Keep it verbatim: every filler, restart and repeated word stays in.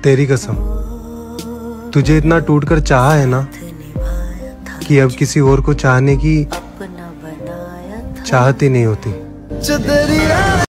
तेरी कसम, तुझे इतना टूट कर चाहा है ना कि अब किसी और को चाहने की चाहत ही नहीं होती।